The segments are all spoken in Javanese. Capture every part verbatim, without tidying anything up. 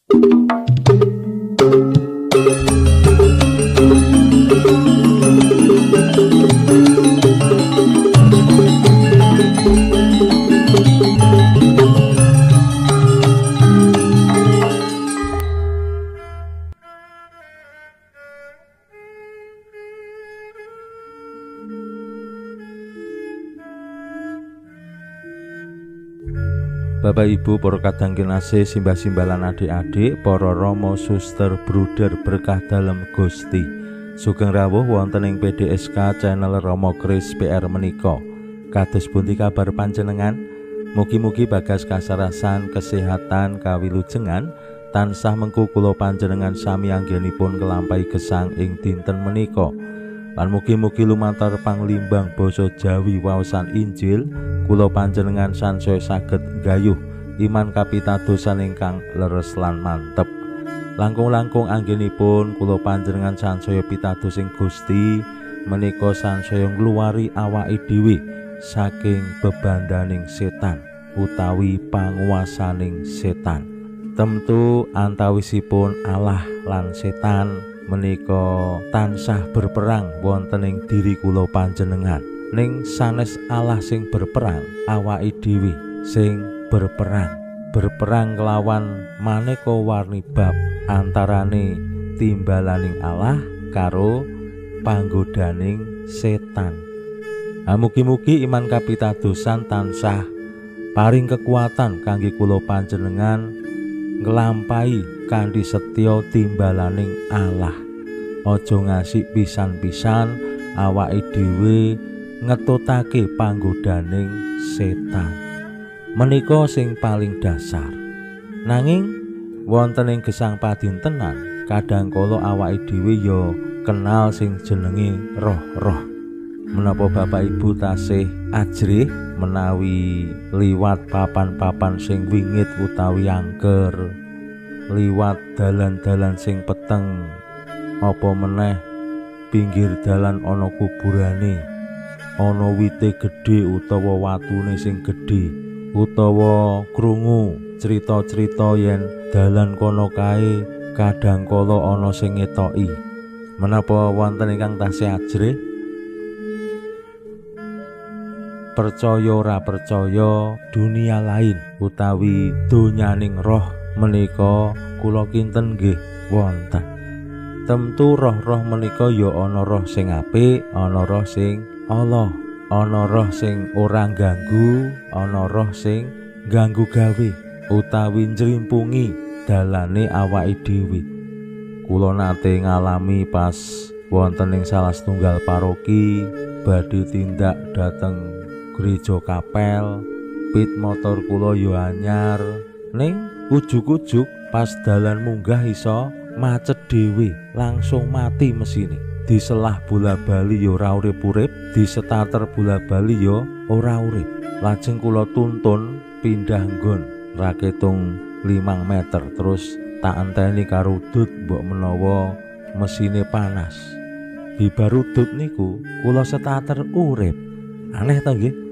Bapak Ibu para kadang kinasih, simbah-simbah lan adik-adik, para rama suster bruder berkah dalem Gusti. Sugeng rawuh wonten ing P D S K channel Rama Kris P R menika. Kados pundi kabar panjenengan? Mugi-mugi bagas kasarasan, kesehatan, kawilujengan tansah mengku kula panjenengan sami anggenipun kelampahi gesang ing dinten menika. Lan mugi-mugi lumantar panglimbang basa Jawi waosan Injil kula panjenengan sansaya saged gayuh iman kapitadosan ingkang leres lan mantep. Langkung-langkung anggenipun kula panjenengan sansaya pitados ing Gusti menika sansaya ngluwari awake dhewe saking bebandaning setan utawi panguwasaning setan. Temtu antawisipun Allah lan setan menika tansah berperang wonten ing diri kula panjenengan. Ning sanes Allah sing berperang, awake dhewe sing berperang. Berperang kelawan maneka warni bab antarane timbalaning Allah karo panggodaning setan. Mugi-mugi iman kapitadosan tansah paring kekuatan kangge kula panjenengan nglampahi kanthi setya timbalaning Allah. Aja ngasik pisan-pisan awake dhewe ngetutake panggodaning setan. Menika sing paling dasar. Nanging wonten ing gesang padintenan kadangkala awake dhewe ya kenal sing jenenge roh-roh. Menapa Bapak Ibu tasih ajrih menawi liwat papan-papan sing wingit utawi angker, liwat dalan-dalan sing peteng, apa meneh pinggir dalan ana kuburane, ana wite gedhe utawa watune sing gedhe, utawa krungu cerita-cerita yen dalan kono kae kadangkala ana sing ngetoki. Menapa wonten ingkang tasih ajrih? Percaya ora percaya dunia lain utawi donyaning roh menika kula kinten nggih wonten. Temtu roh-roh menika ya ana roh sing apik, ana roh sing ala, ana roh sing ora ganggu, ana roh sing ganggu gawe utawi njrimpungi dalane awake dhewe. Kula nate ngalami pas wonten ing salah setunggal paroki badhe tindak dhateng gereja kapel, pit motor kula yo anyar, ning ujug-ujug pas dalan munggah iso macet dhewe, langsung mati mesine. Diselah bola-bali yo ora urip-urip, disetater bola-bali yo ora urip. Lajeng kula tuntun pindah nggon raketung limang meter, terus tak enteni karo udut mbok menawa mesine panas. Bibar udut niku kula setater urip. Aneh ta nggih?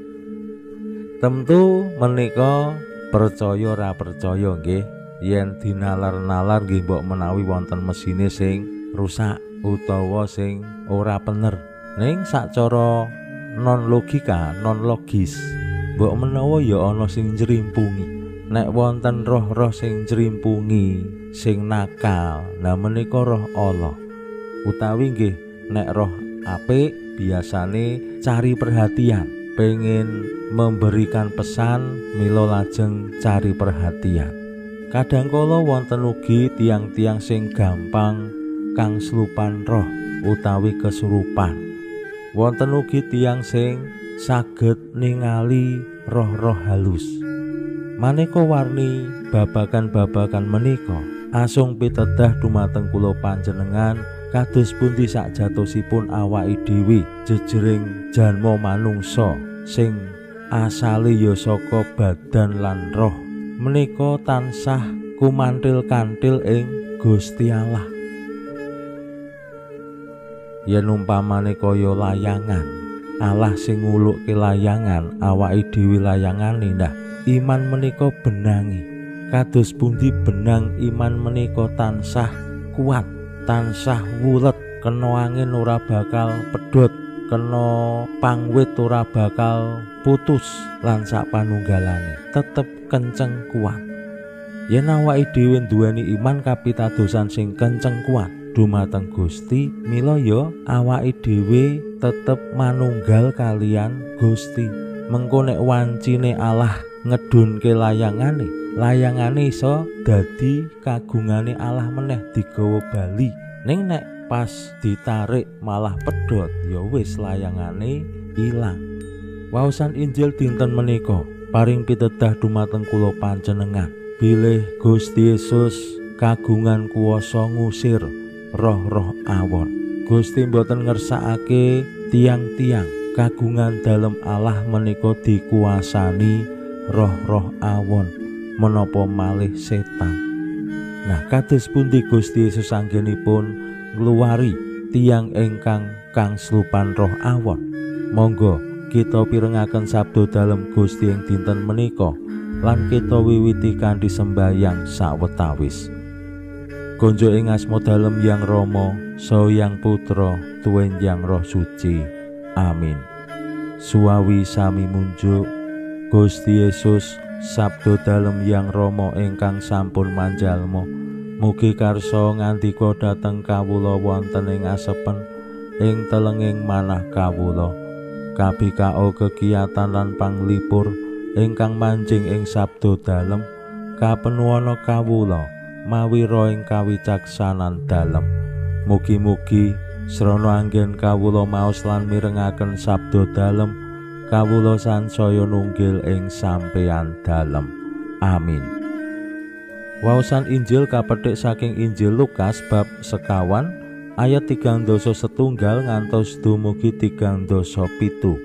Tentu menika percaya ora percaya nggih, yen dinalar-nalar nggih mbok menawi wonten mesine sing rusak utawa sing ora bener. Ning sacara non logika, non logis, mbok menawa ya ana sing njrimpungi. Nek wonten roh-roh sing njrimpungi, sing nakal, nah menika roh Allah. Utawi nggih nek roh apik biasane cari perhatian, pengen memberikan pesan mila lajeng cari perhatian. Kadangkala wonten ugi tiang-tiang sing gampang kang slupan roh utawi kesurupan. Wonten ugi tiang sing saged ningali roh-roh halus. Maneka warni babakan-babakan menika asung pitedah dumateng kula panjenengan kados pundi sakjatosipun awake dhewe jejering janma manungsa sing asale ya saka badan lan roh menika tansah kumantil-kantil ing Gusti Allah. Yen umpamane kaya layangan, Allah sing ngulukke layangan, awake dhewe layangane, ndah iman menika benangi kados pundi benang iman menika tansah kuat, tansah wulet, kena angin ora bakal pedhot, kena pangwit ora bakal putus, lan sak panunggalane tetep kenceng kuat. Yen awake dhewe nduweni iman kapitadosan sing kenceng kuat dumateng Gusti, mila ya awake dhewe tetep manunggal kalian Gusti. Mengko nek wancine Allah ngedunke layangane, layangane iso dadi kagungane Allah meneh digawa bali. Ning nek pas ditarik malah pedhot, ya wis layangane ilang. Waosan Injil dinten menika paring pitedah dumateng kula panjenengan, bilih Gusti Yesus kagungan kuwasa ngusir roh-roh awon. Gusti mboten ngersakake tiang-tiang kagungan dalem Allah menika dikuasani roh-roh awon menapa malih setan. Nah, kados pundi Gusti Yesus anggenipun ngluwari tiang ingkang kang slupan roh awon. Monggo kita pirengaken sabda dalem Gusti ing dinten menika lan kita wiwiti kanthi sembahyang sawetawis. Konjo ing asma dalem Yang Rama saha Yang Putra tuwin Yang Roh Suci. Amin. Suwawi sami munjuk Gusti Yesus sabda dalem Yang Rama ingkang sampun manjalma, mugi karsa ngandika dhateng kawula wonten ing asepen ing telenging manah kawula. Kabikao kegiatan lan panglipur ingkang manjing ing sabda dalem kapenuwana kawula mawi roh ing kawicaksanan dalem. Mugi-mugi srana anggen kawula maos lan mirengaken sabda dalem, kawula sansaya nunggil ing sampeyan dalem. Amin. Waosan Injil kapethik saking Injil Lukas bab sekawan ayat tigang dasa setunggal ngantos dumugi tigang dasa pitu.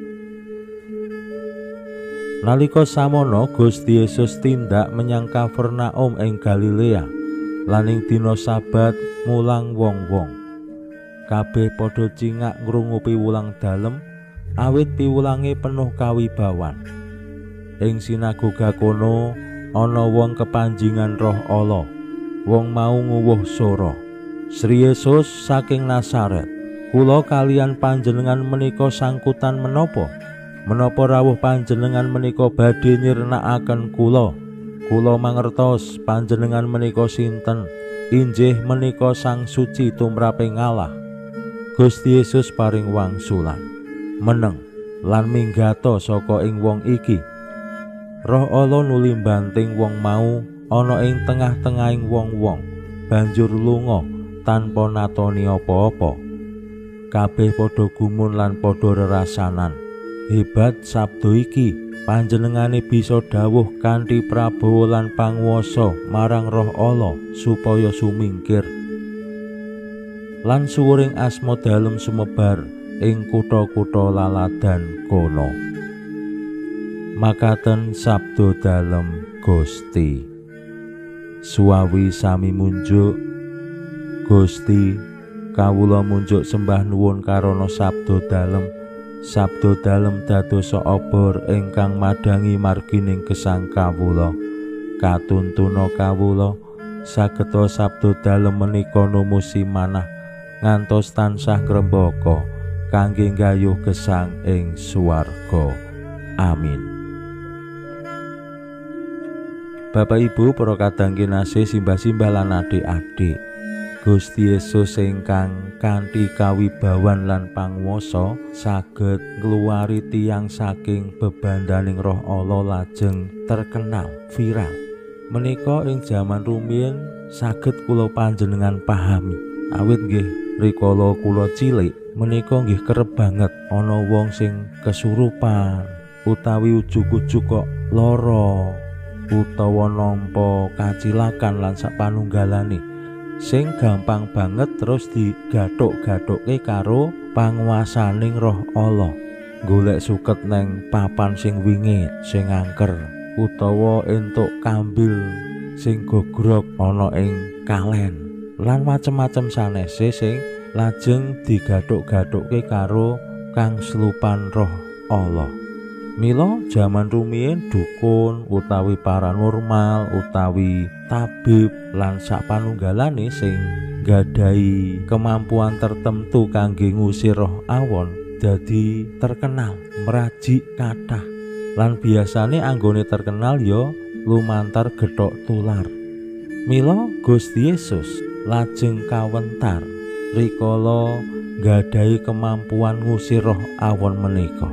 Nalika samono Gusti Yesus tindak menyang Kapernaum ing Galilea, lan ing dina Sabat mulang wong-wong. Kabeh padha cingak ngrungu piwulang dalem, awit piwulange penuh kawibawan. Ing sinagoga kono ana wong kepanjingan roh ala. Wong mau nguwuh swara, "Sri Yesus saking Nazaret, kula kalian panjenengan menika sangkutan menapa? Menapa rawuh panjenengan menika badhe nyirnakaken kula? Kula mangertos panjenengan menika sinten, injih menika Sang Suci tumraping Allah." Gusti Yesus paring wangsulan, meneng lan minggato saka ing wong iki. Roh ala nuli banting wong mau ana ing tengah-tengahing wong-wong, banjur lunga tanpa natoni apa-apa. Kabeh padha gumun lan padha rerasanan, "Hebat sabda iki, panjenengane bisa dawuh kanthi prabawa lan panguwasa marang roh ala supaya sumingkir." Lan suwuring asma dalem sumebar ing kutha-kutha laladan kono. Makaten sabda dalem Gusti. Suwawi sami munjuk Gusti, kawula munjuk sembah nuwun karana sabda dalem. Sabda dalem dadosa obor ingkang madangi margining gesang kawula. Katuntuna kawula sageta sabda dalem menika numusi manah ngantos tansah ngrembaka kangge nggayuh gesang ing swarga. Amin. Bapak Ibu para kadang kinasih simbah-simbah lan adik-adik, Gusti Yesus ingkang kanthi kawibawan lan panguwasa saged ngluwari tiyang saking bebandaning roh ala lajeng terkenal viral. Menika ing jaman rumiyin saged kula panjenengan pahami. Awit nggih rikala kula cilik menika nggih kerep banget ana wong sing kesurupan utawi ujug-ujug kok lara utawa nampa kacilakan lan sapanunggalane sing gampang banget terus digathuk-gathuke karo panguwasaning roh ala. Golek suket neng papan sing wingit, sing angker, utawa entuk kambil sing gogrok ana ing kalen lan macem-macem sanese sing lajeng digathuk-gathuke karo kang slupan roh Allah. Mila jaman rumiyin dukun utawi paranormal utawi tabib lan sapanunggalane sing gadhahi kemampuan tertentu kangge ngusir roh awon dadi terkenal merajik kathah lan biasane anggone terkenal ya lumantar gethok tular. Mila Gusti Yesus lajeng kawentar rikala gadhahi kemampuan ngusir roh awon menika.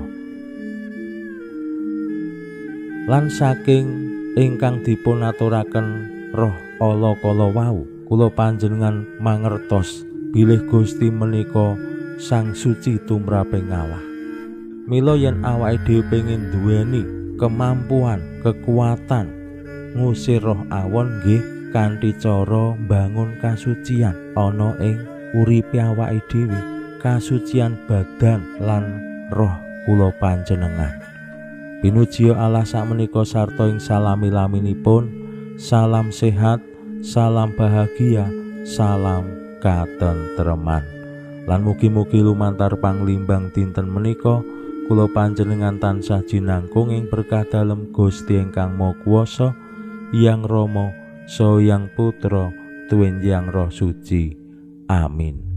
Lan saking ingkang dipun aturaken roh ala-kala wau, kula panjenengan mangertos bilih Gusti menika Sang Suci tumraping Allah. Mila yen awake dhewe pengin duweni kemampuan, kekuatan ngusir roh awon nggih kanthi cara mbangun kasucian ana ing uripe awake dhewe, kasucian badan lan roh kula panjenengan. Pinuji Allah sakmenika sarta ing salami-laminipun. Salam sehat, salam bahagia, salam katentreman. Lan mugi-mugi lumantar panglimbang dinten menika kula panjenengan tansah jinangkung ing berkah dalem Gusti ingkang Maha Kuwasa, Hyang Rama saha Hyang Putra tuwin Hyang Roh Suci. Amin.